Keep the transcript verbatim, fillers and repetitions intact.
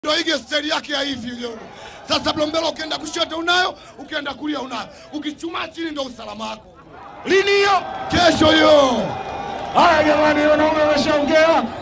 Ndio hige style yake ya hivi leo. Sasa Blombelo ukienda kushoto unayo, ukienda kulia unayo. Ukichuma chini ndio usalama wako. Lini hiyo? Kesho hiyo. Haya jamani, wanaume wameshaongea.